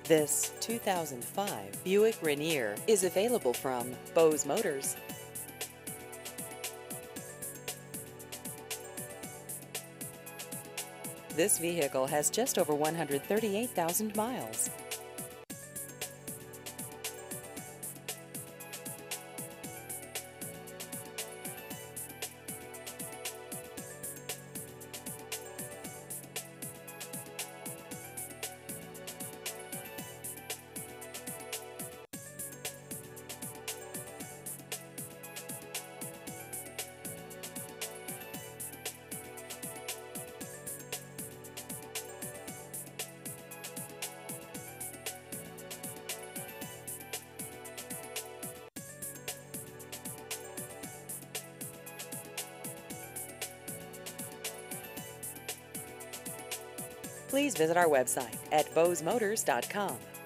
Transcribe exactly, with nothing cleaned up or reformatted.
This two thousand five Buick Rainier is available from Bose Motors. This vehicle has just over one hundred thirty-eight thousand miles. Please visit our website at bose motors dot com.